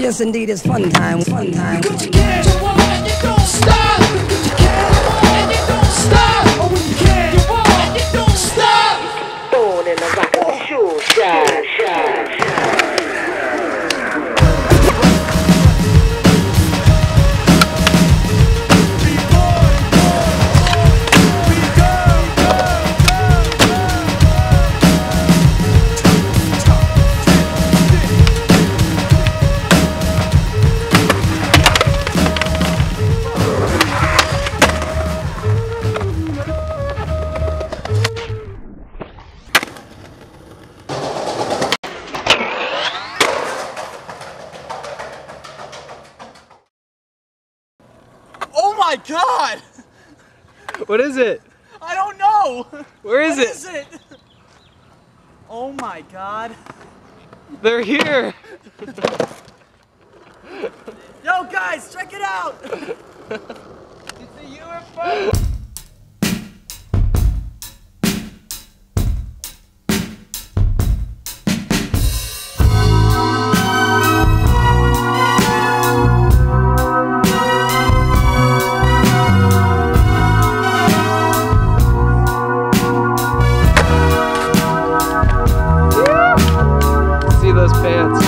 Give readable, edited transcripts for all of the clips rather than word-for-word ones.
Yes, indeed, it's fun time. Fun time. Put your hands on and you don't stop. Put your hands on and you don't stop. Oh, when you can, you on and you don't stop. Born in a rock and shoe shine. Oh my God! What is it? I don't know! Where is What it? is it? Oh my God. They're here! Yo guys, check it out! It's a UFO! See those pants.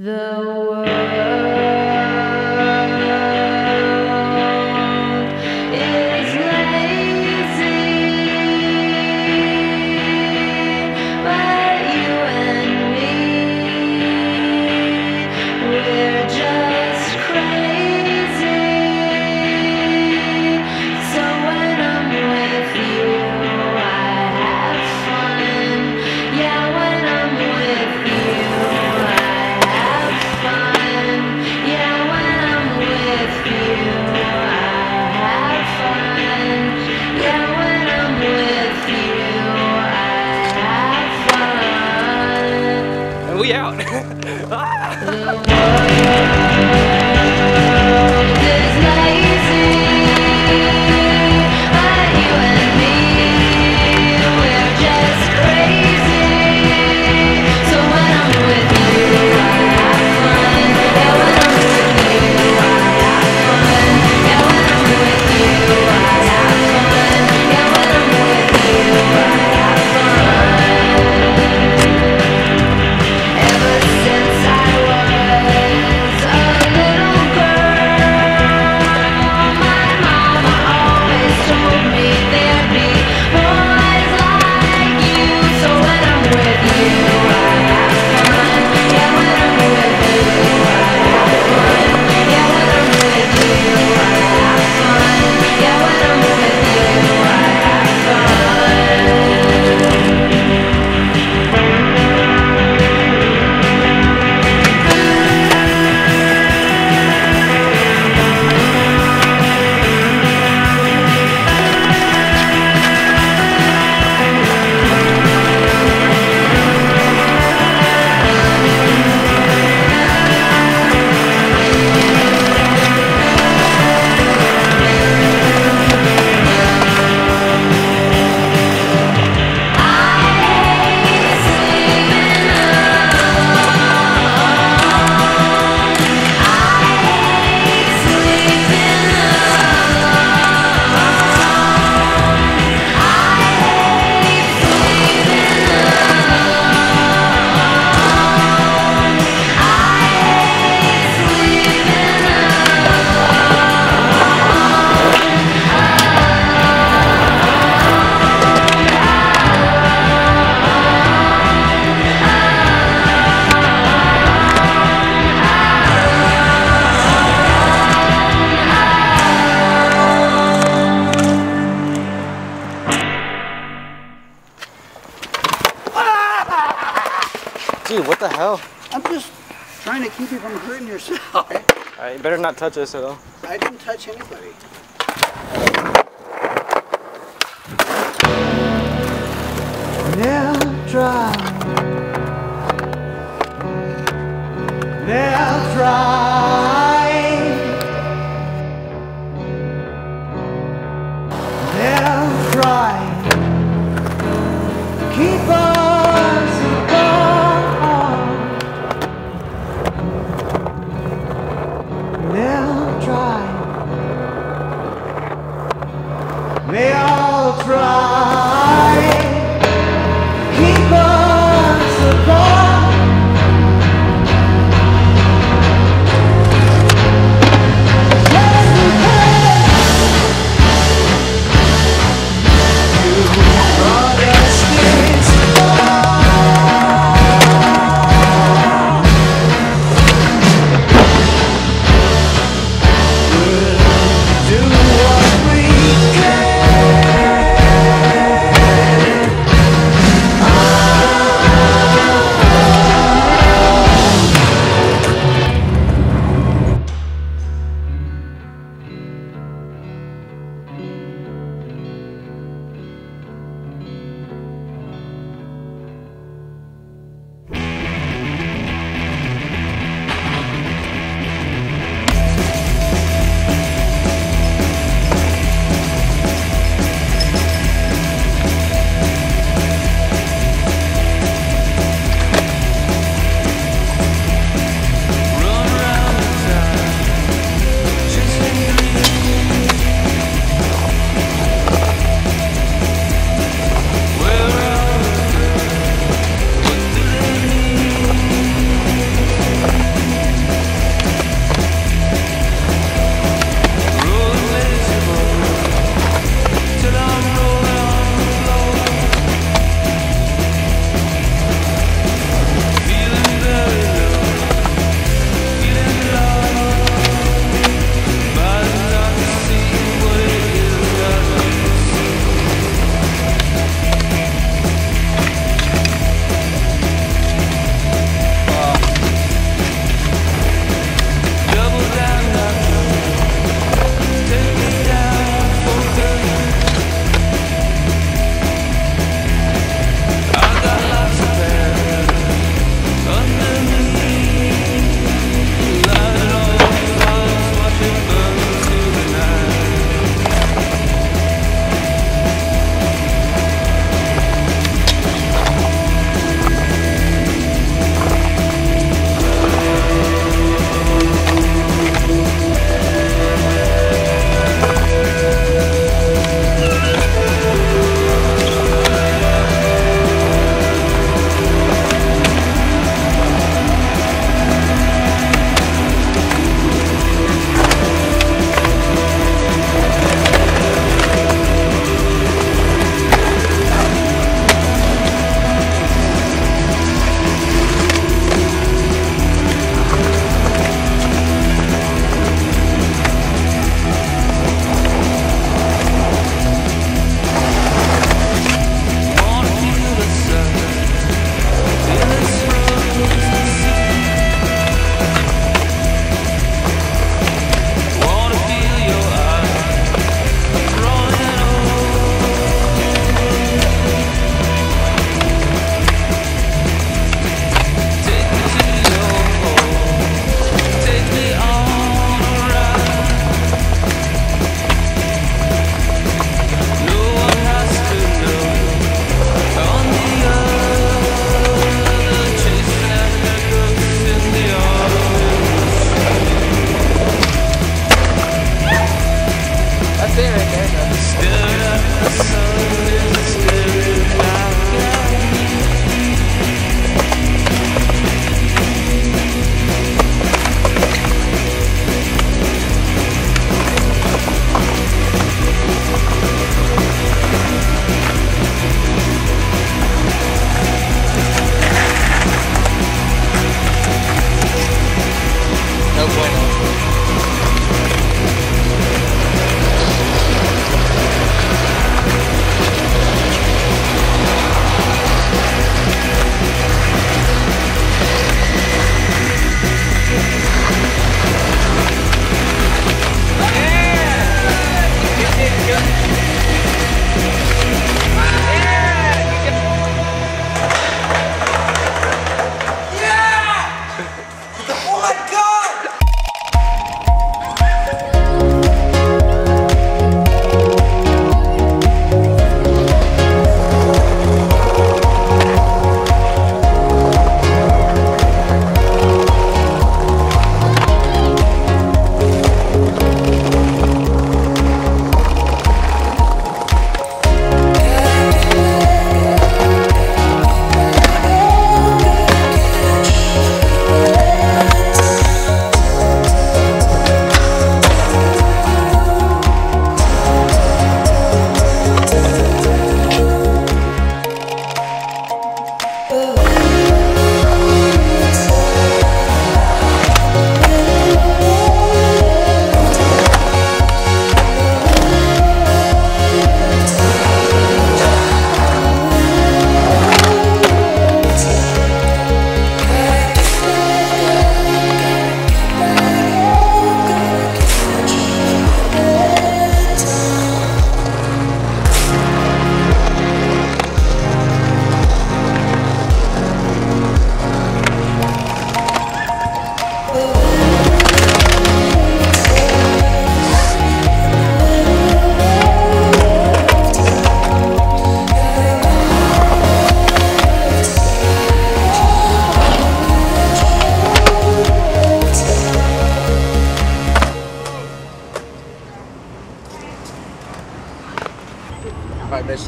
The world is lazy, but you and me, we're just crazy. So when I'm with you, I have fun. Yeah, when I'm with you, I have fun. Yeah, when I'm with you, I have fun. Yeah, when I'm with you, I have fun. And we out. Is lazy, but you and me, we're just crazy. So when I'm with you, I have fun. Yeah, when I'm with you, I have fun. Yeah, when I'm with you, I have fun. Yeah, when I'm with you, I have fun. Ever since I was a little girl, my mama always told me there'd be boys like you. So when I'm with you, I have fun. Yeah, when I'm with you, I have fun. Yeah, when I'm with you, I have fun. Yeah, when I'm with you, I have Dude, what the hell? I'm just trying to keep you from hurting yourself. Alright, you better not touch us at all. I didn't touch anybody. They'll try. They'll try. They'll try. Keep us apart. They'll try. They all try. Keep us apart. Yes, we can. You brought us this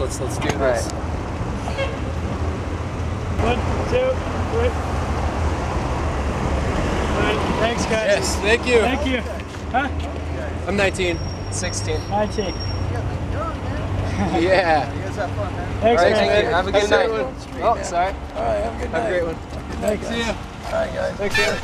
Let's do this. All right. 1, 2, 3. All right, thanks, guys. Yes, thank you. Thank you. Huh? I'm 19. 16. I take. Yeah. Thanks, All right, man. thank you. Have a good night. One. Oh, sorry. All right, have a good night. Have a great one. Thanks. See ya. All right, guys. Thanks, man.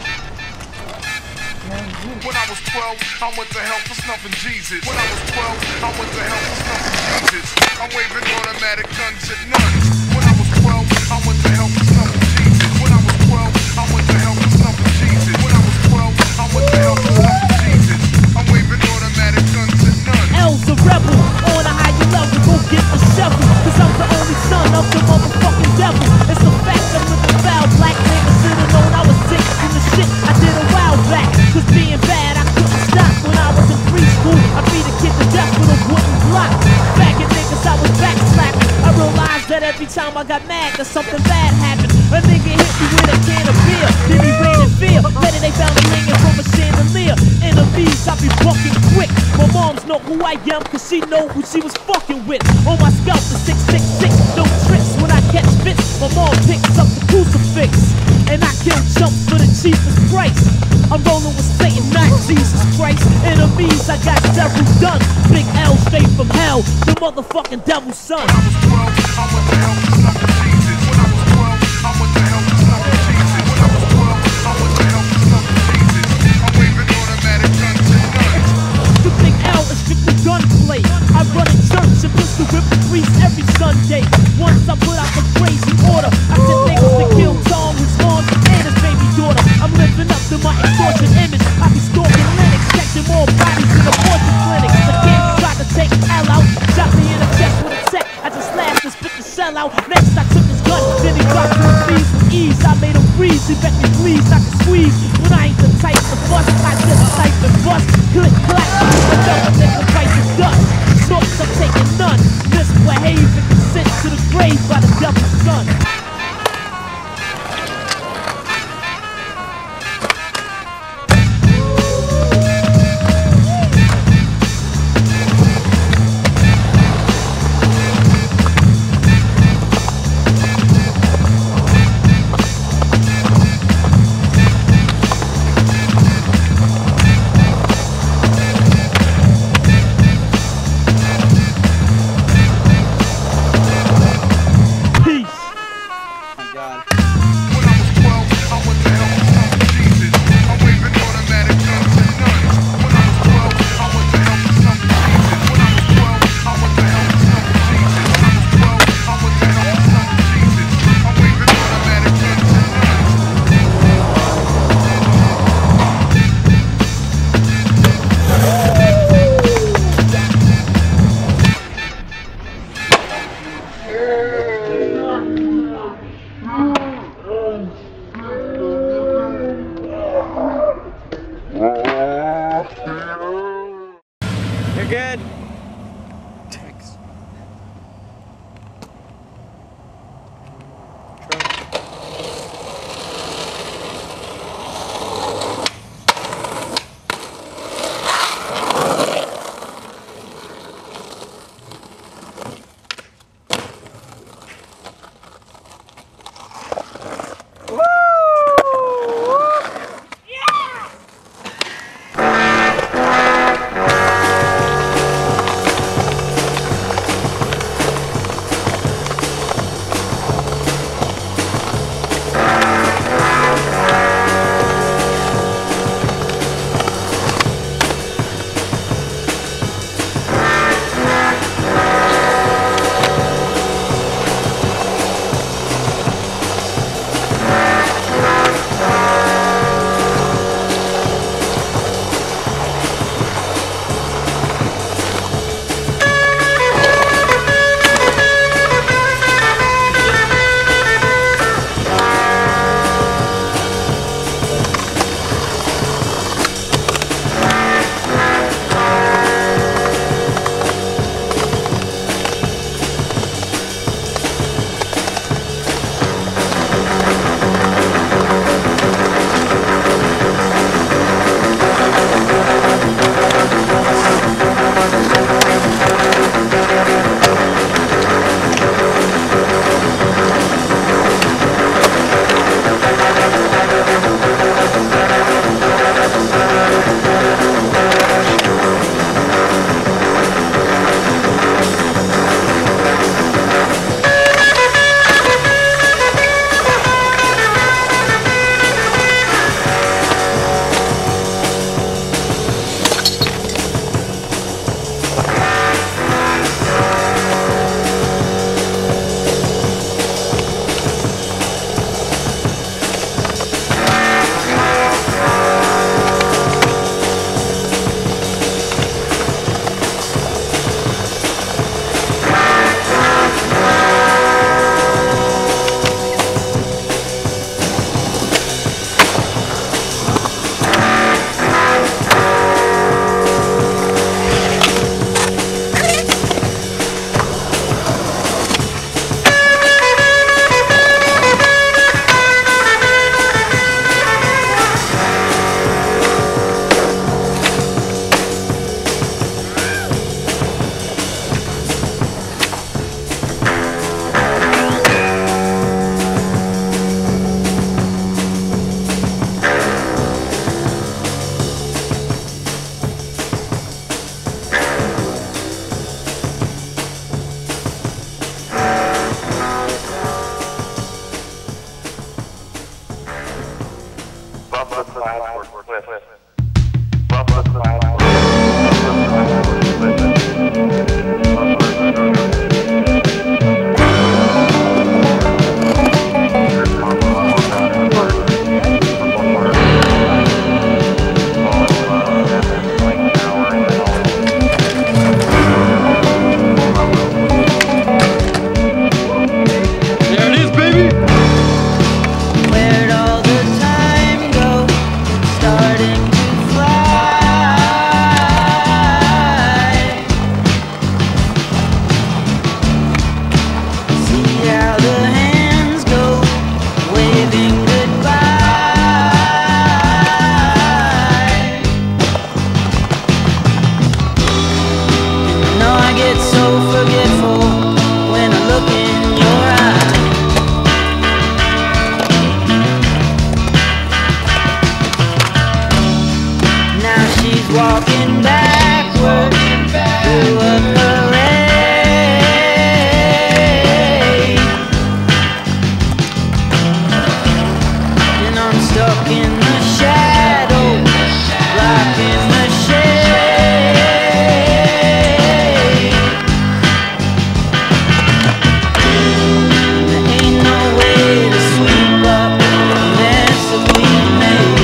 When I was 12, I went to hell for snuffing Jesus. When I was 12, I went to hell for snuffing Jesus. I'm waving automatic guns at none. When I was 12, I went to hell for snuffing Jesus. When I was 12, I went to hell for snuffing Jesus. When I was 12, I went to hell for snuffing Jesus. I'm waving automatic guns at none. L's a rebel, on a higher level, go get the shovel. Cause I'm the only son of the motherfucking devil. It's a fact I'm with the foul black niggas should've known I was sick from the shit I did a while back. Cause being bad I couldn't stop when I was in preschool. I beat a kid to death with a wooden block. Bagging niggas I was backslapping. I realized that every time I got mad that something bad happened. A nigga hit me with a can of beer, then he ran in fear. Later they found him hanging from a chandelier. Enemies I be bucking quick. My moms know who I am cause she know who she was fucking with. On my scalp the 666, no tricks when I catch fits. My mom picks up the crucifix and I kill chumps for the cheapest price. I'm rolling with Satan, not Jesus Christ. Enemies I got several done. Big L straight from hell, the motherfucking devil's son. When I was 12, I went to hell for snuffing Jesus. When I was 12, I went to hell for snuffing Jesus. When I was 12, I went to hell for snuffing Jesus. I'm waving automatic guns at none. The Big L is strictly gunplay. I run a church and pistol whip the priest every Sunday. Once I put out the crazy order, I sent niggas to kill Tom, his mom, and his baby daughter. I'm living up to my extortion image. I be stalking Lennox, catching more bodies in abortion clinics. The kid tried to take L out, shot me in the chest with a tech. I just laughed and spit the shell out. Next I took his gun, then he dropped to his knees with ease. I made him freeze, he bet me please I can squeeze. When I ain't the type to bust, I just type and bust. Click clack, another nigga bite the dust. Shorts I'm taking none. Misbehave and consent to the grave by the devil's son. Peace. clouds were cliff. Above the clouds were walking backward through a parade, and I'm stuck in the shadow, blocking the shade. There ain't no way to sweep up the mess that we made.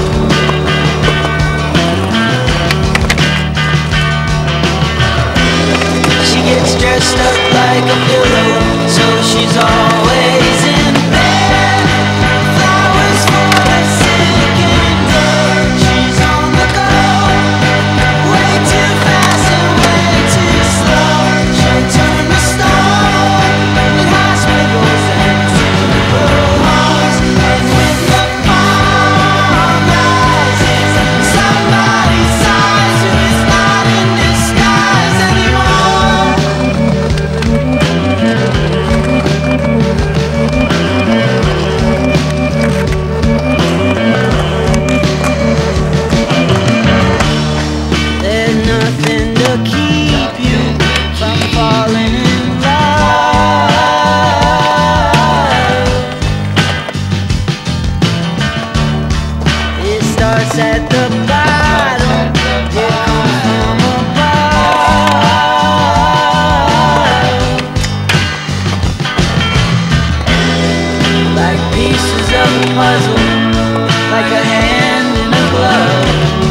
Dressed up like a pillow, so she's always in bed. Flowers for the sick and dead. She's on the go, way too fast and way too slow. She'll turn to stone in hospitals and funeral homes. And when the bomb rises, somebody sighs who is not in disguise anymore. There's nothing to keep you from falling in love. It starts at the bottom, it comes from above. Like pieces of a puzzle, like a hand in a glove.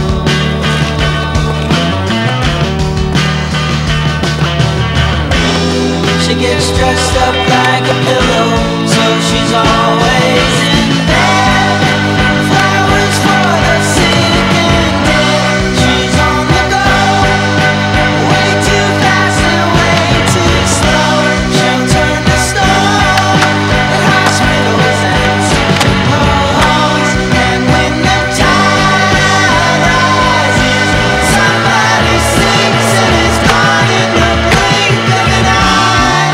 She gets dressed up like a pillow, so she's always in bed. Flowers for the sick and dead. She's on the go, way too fast and way too slow. She'll turn to stone at hospitals and funeral homes. And when the tide rises, somebody sinks and is gone in the blink of an eye.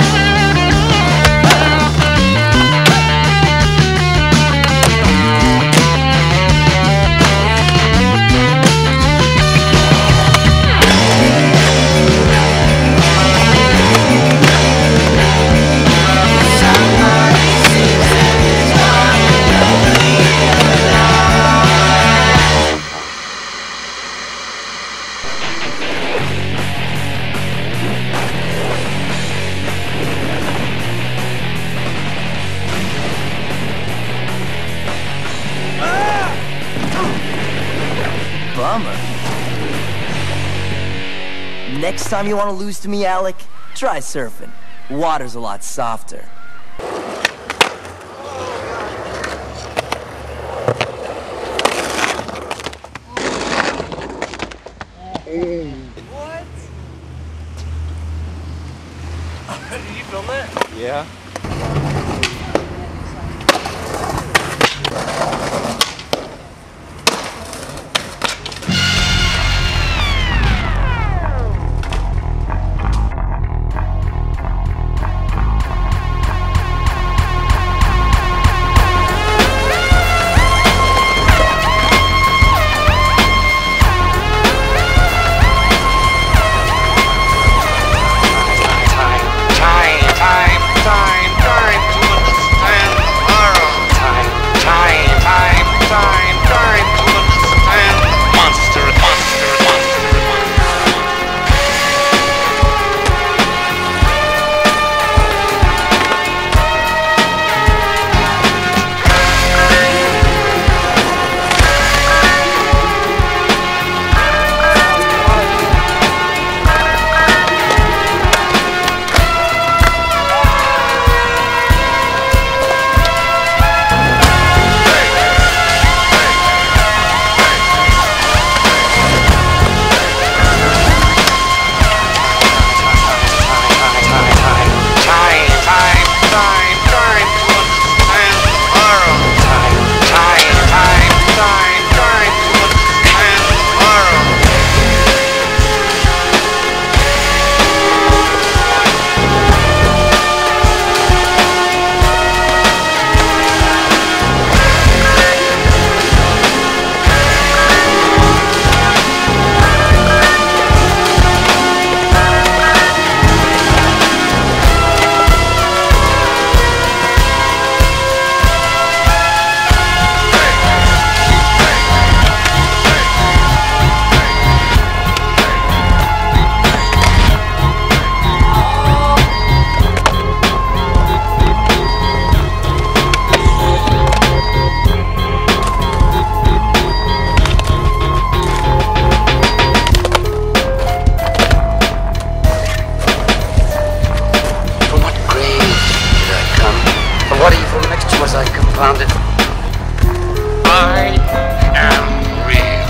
Somebody sinks and is gone in the blink of an eye. Bummer. Next time you want to lose to me, Alec, try surfing. Water's a lot softer. What? Did you film that? Yeah. Time. Was I confounded? I am real.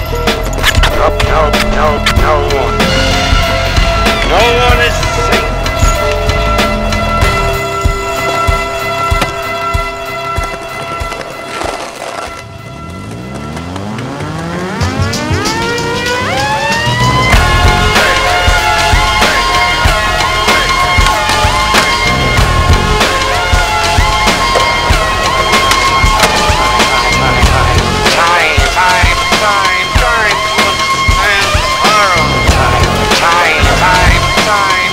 No one. No one is safe. Time.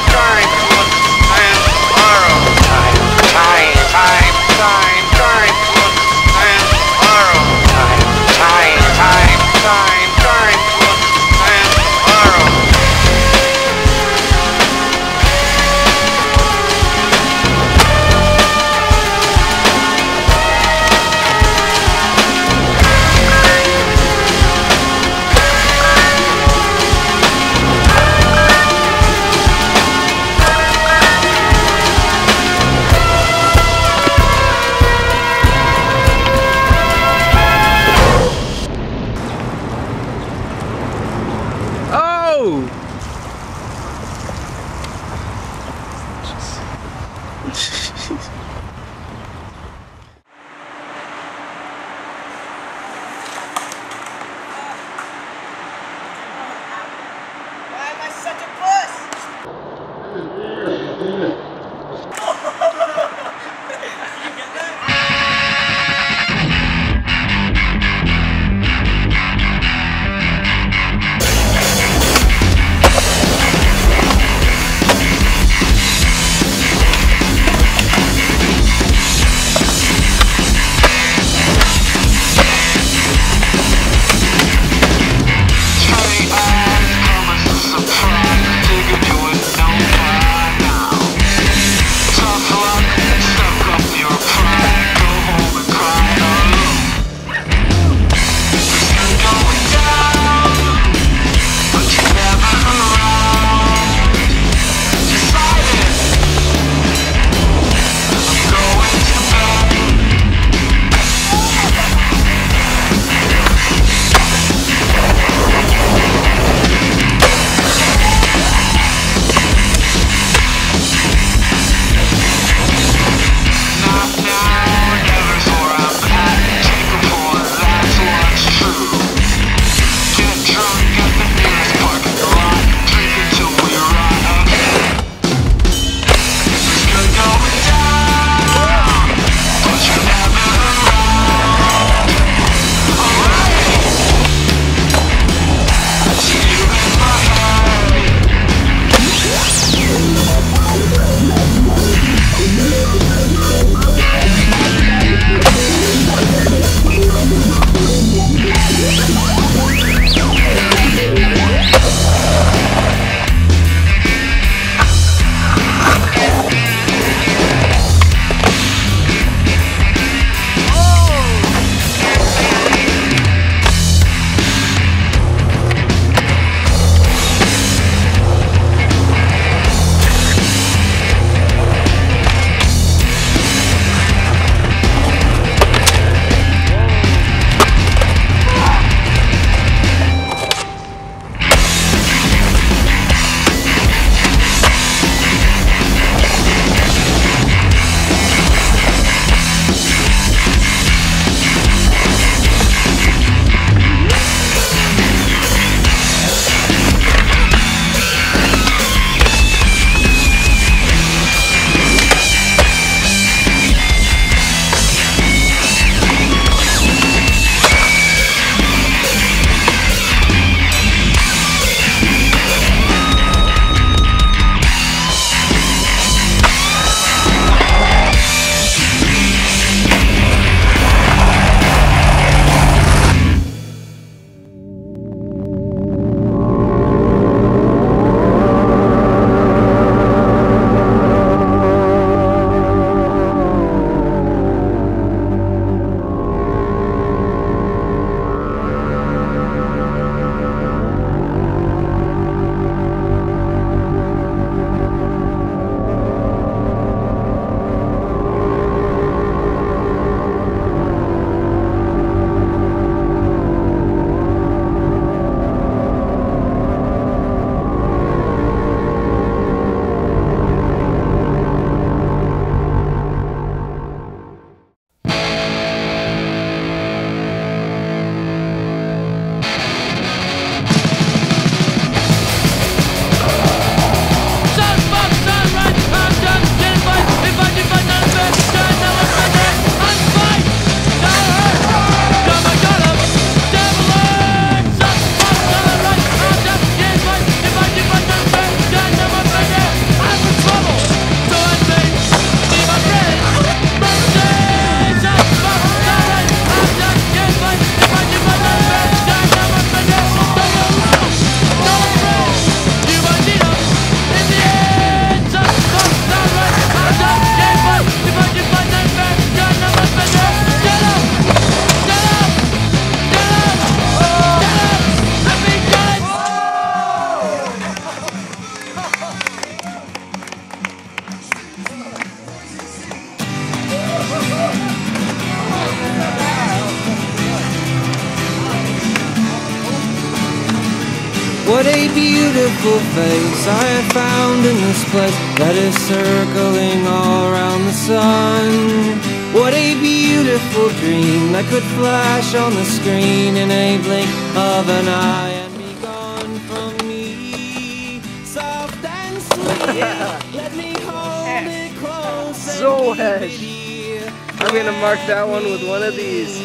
What a beautiful face I have found in this place that is circling all around the sun. What a beautiful dream that could flash on the screen in a blink of an eye and be gone from me. Soft and sweet, let me hold it close. So head. I'm gonna mark that one with one of these.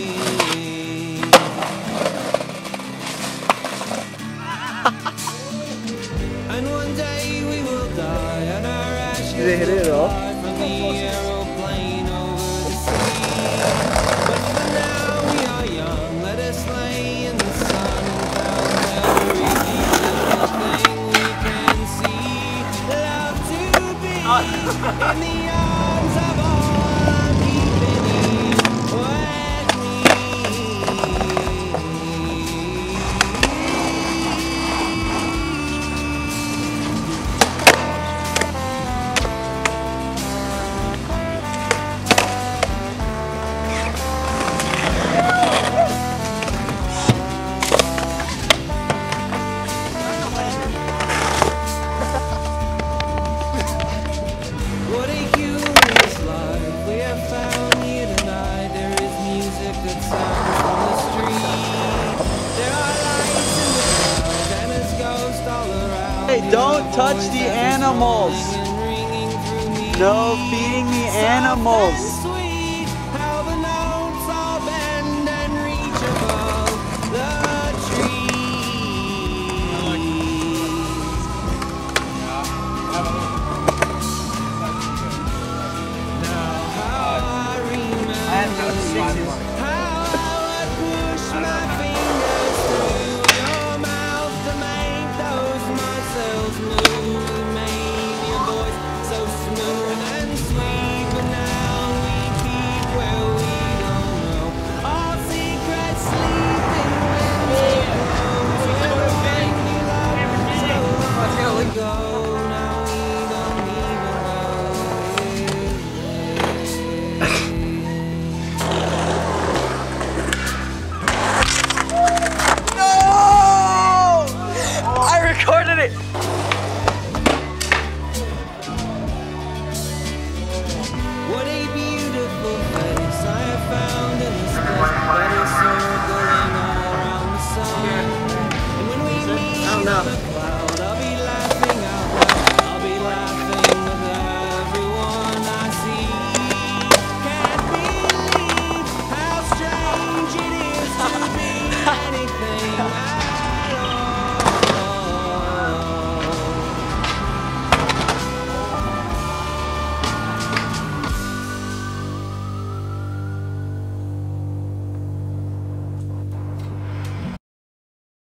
And one day we will die and our ashes Did they hit it at all? from the aeroplane over the sea. But for now we are young, let us lay in the sun and found everything we can see. Love to be in the arms of all I'm keeping in with me. What a humorous life we have found here tonight. There is music that sounds from the street. There are lights in the clouds and there's ghosts all around. Hey, don't touch the animals. No feeding the animals. Sweet, how the notes all bend and reach above the trees.